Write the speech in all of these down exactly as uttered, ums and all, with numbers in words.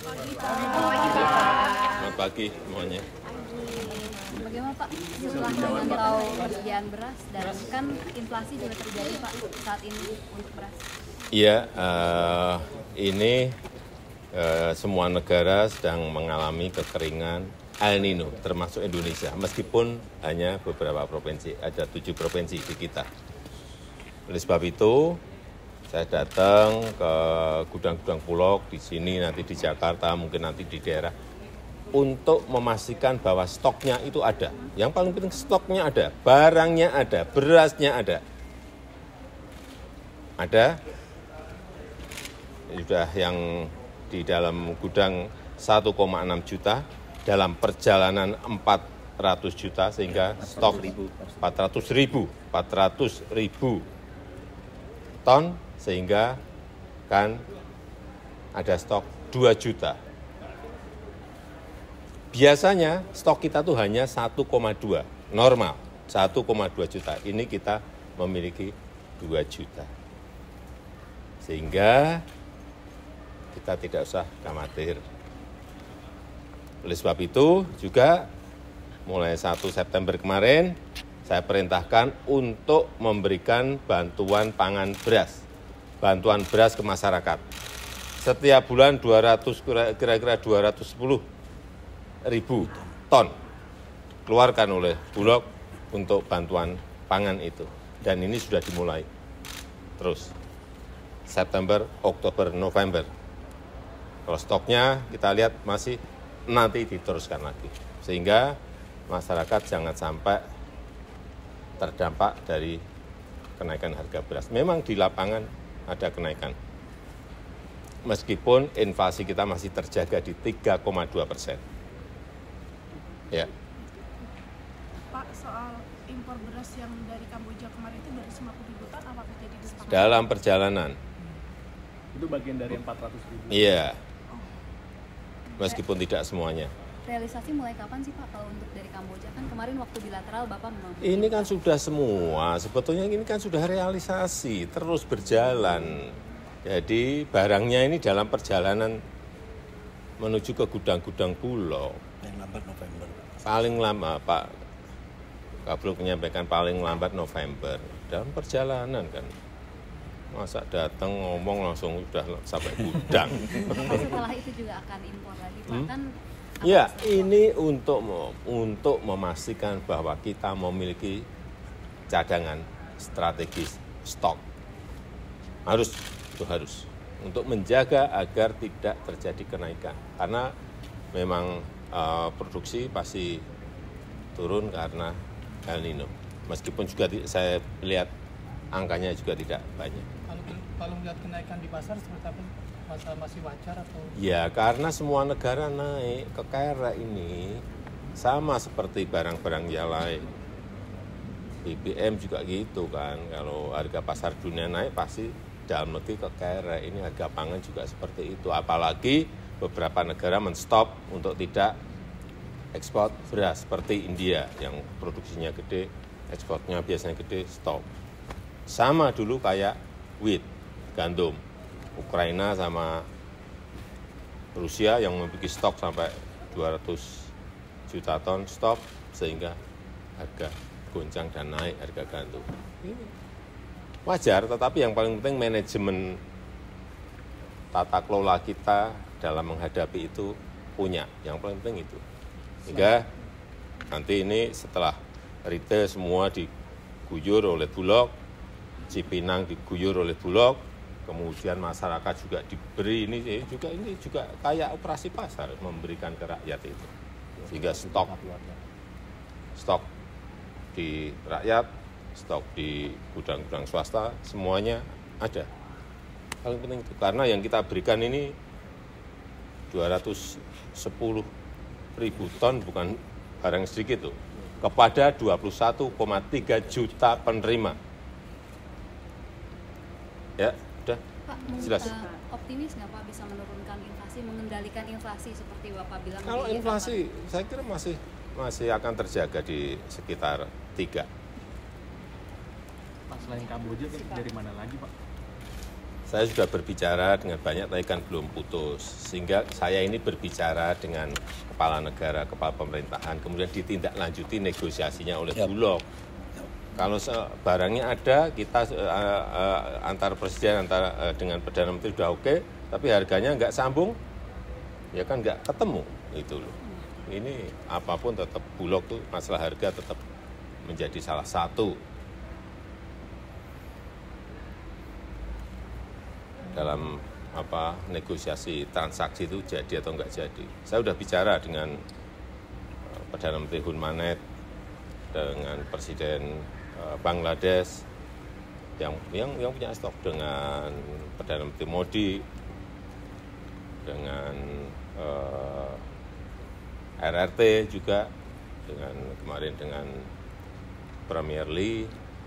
Selamat pagi semuanya. Bagaimana Pak setelah memantau persediaan beras dan kan inflasi juga terjadi Pak saat ini untuk beras? Iya, uh, ini uh, semua negara sedang mengalami kekeringan El Nino, termasuk Indonesia, meskipun hanya beberapa provinsi, ada tujuh provinsi di kita. Oleh sebab itu, saya datang ke gudang-gudang Bulog di sini, nanti di Jakarta, mungkin nanti di daerah, untuk memastikan bahwa stoknya itu ada. Yang paling penting stoknya ada, barangnya ada, berasnya ada. Ada, sudah yang di dalam gudang satu koma enam juta, dalam perjalanan empat ratus juta, sehingga stok empat ratus ribu, empat ratus ribu ton, sehingga kan ada stok dua juta. Biasanya stok kita tuh hanya satu koma dua, normal satu koma dua juta. Ini kita memiliki dua juta. Sehingga kita tidak usah khawatir. Oleh sebab itu juga mulai satu September kemarin saya perintahkan untuk memberikan bantuan pangan beras. Bantuan beras ke masyarakat. Setiap bulan dua ratus, kira-kira dua ratus sepuluh ribu ton keluarkan oleh Bulog untuk bantuan pangan itu. Dan ini sudah dimulai terus. September, Oktober, November. Kalau stoknya kita lihat masih nanti diteruskan lagi. Sehingga masyarakat jangan sampai terdampak dari kenaikan harga beras. Memang di lapangan ada kenaikan. Meskipun inflasi kita masih terjaga di tiga koma dua persen. Ya. Pak, soal impor beras yang dari Kamboja kemarin itu dari lima puluh ribu ton, apakah jadi disepakati? Dalam perjalanan. Itu bagian dari empat ratus ribu? Iya. Meskipun tidak semuanya. Realisasi mulai kapan sih Pak kalau untuk dari Kamboja? Kan kemarin waktu bilateral Bapak memang... Ini kan sudah semua, sebetulnya ini kan sudah realisasi, terus berjalan. Jadi barangnya ini dalam perjalanan menuju ke gudang-gudang Bulog. Yang lambat November. Paling lama Pak Kabluk menyampaikan paling lambat November. Dalam perjalanan kan. Masa datang ngomong langsung sudah sampai gudang. Setelah itu juga akan impor lagi Pak Hmm? kan? Ya, ini untuk untuk memastikan bahwa kita memiliki cadangan strategis stok. Harus, itu harus. Untuk menjaga agar tidak terjadi kenaikan. Karena memang uh, produksi pasti turun karena El Nino. Meskipun juga saya lihat angkanya juga tidak banyak. Kalau kalau melihat kenaikan di pasar seperti apa? Masa masih wajar atau? Ya, karena semua negara naik ke kera ini sama seperti barang-barang yang lain. B B M juga gitu kan. Kalau harga pasar dunia naik pasti dalam negeri ke kera. Ini harga pangan juga seperti itu. Apalagi beberapa negara menstop untuk tidak ekspor beras seperti India yang produksinya gede, ekspornya biasanya gede, stop. Sama dulu kayak wheat, gandum. Ukraina sama Rusia yang memiliki stok sampai dua ratus juta ton stok, sehingga harga goncang dan naik harga gandum. Wajar, tetapi yang paling penting manajemen tata kelola kita dalam menghadapi itu punya. Yang paling penting itu. Sehingga nanti ini setelah retail semua diguyur oleh Bulog, Cipinang diguyur oleh Bulog, kemudian masyarakat juga diberi ini juga ini juga kayak operasi pasar memberikan ke rakyat itu, sehingga stok stok di rakyat, stok di gudang-gudang swasta semuanya ada. Paling penting itu karena yang kita berikan ini dua ratus sepuluh ribu ton, bukan barang sedikit tuh, kepada dua puluh satu koma tiga juta penerima. Ya. Udah, Pak, jelas. uh, optimis nggak Pak bisa menurunkan inflasi, mengendalikan inflasi seperti Bapak bilang? Kalau di inflasi, kapan? Saya kira masih masih akan terjaga di sekitar tiga. Pak, selain Kamboja dari mana lagi Pak? Saya sudah berbicara dengan banyak, tapi kan belum putus. Sehingga saya ini berbicara dengan kepala negara, kepala pemerintahan, kemudian ditindaklanjuti negosiasinya oleh Yap. Bulog. Kalau barangnya ada, kita uh, uh, antar presiden, antara uh, dengan Perdana Menteri sudah oke, tapi harganya nggak sambung, ya kan nggak ketemu. Itu loh. Ini apapun tetap Bulog tuh masalah harga tetap menjadi salah satu dalam apa negosiasi transaksi itu jadi atau enggak jadi. Saya sudah bicara dengan uh, Perdana Menteri Hun Manet, dengan Presiden uh, Bangladesh yang yang yang punya stok, dengan Perdana Menteri Modi, dengan uh, R R T juga, dengan kemarin dengan Premier Lee.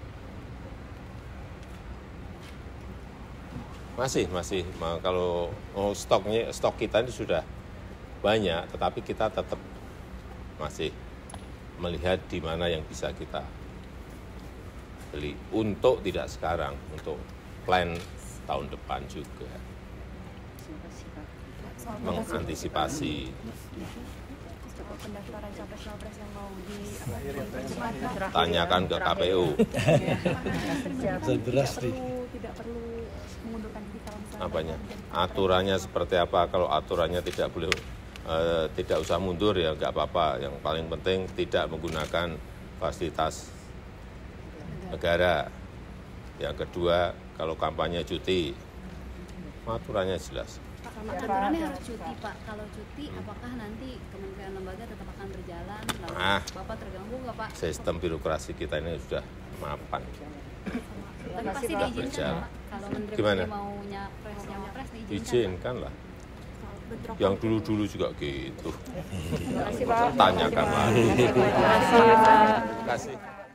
Masih, masih. Kalau oh, stoknya, stok kita ini sudah banyak, tetapi kita tetap masih melihat di mana yang bisa kita beli. Untuk tidak sekarang, untuk plan tahun depan juga. Mengantisipasi. Pendaftaran capres-capres yang mau di Tanyakan ke K P U. Beras nih. Tidak perlu mengundurkan diri kalau misalnya Apanya? Aturannya seperti apa? Kalau aturannya tidak boleh, eh, tidak usah mundur ya nggak apa-apa. Yang paling penting tidak menggunakan fasilitas negara. Yang kedua, kalau kampanye cuti, aturannya jelas. Pak, aturannya harus cuti Pak. Kalau cuti, apakah nanti kementerian lembaga tetap akan berjalan? Lalu Ah. Bapak terganggu nggak Pak? Sistem birokrasi kita ini sudah mapan. Tapi pasti diizinkan Berjalan. Pak. Kalau menteri Gimana? mau nyapres, nyapres diizinkan. Izinkan lah. bentrok Yang dulu-dulu juga gitu. Terima kasih Pak. Tanyakan lagi. Terima kasih Pak. Terima kasih.